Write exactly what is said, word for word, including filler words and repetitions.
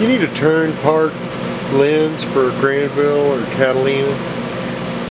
You need a turn park lens for Grandville or Catalina.